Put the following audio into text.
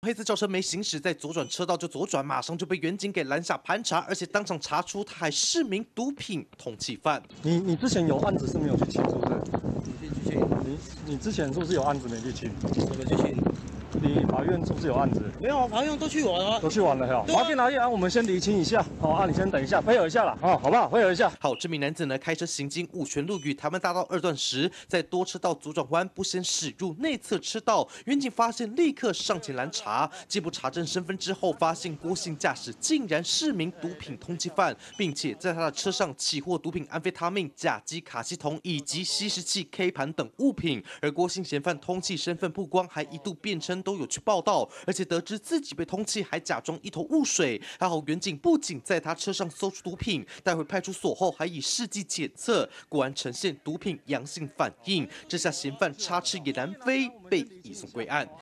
黑色轿车没行驶，在左转车道就左转，马上就被远警给拦下盘查，而且当场查出他还是名毒品通缉犯。 你之前有案子是没有去清，是不是？ 去清。 你之前是不是有案子没去清？ 怎么去清？ 你法院是不是有案子？ 没有啊，法院都去完了。 都去完了哈。 对啊法院哪里啊？我们先厘清一下。好你先等一下，配合一下啦，好不好？配合一下。 好，这名男子呢开车行经五权路与台湾大道2段时，在多车道左转弯不先驶入内侧车道，远警发现立刻上前拦查，进一步查证身份之后，发现郭姓驾驶竟然是名毒品通缉犯，并且在他的车上起获毒品安非他命、甲基卡西酮以及吸食器 K 盘等物品。而郭姓嫌犯通缉身份曝光，还一度辩称都有去报道，而且得知自己被通缉，还假装一头雾水。还好远警不仅在他车上搜出毒品，带回派出所后还以试剂检测，果然呈现毒品阳性反应。这下嫌犯插翅也难飞，被移送归案。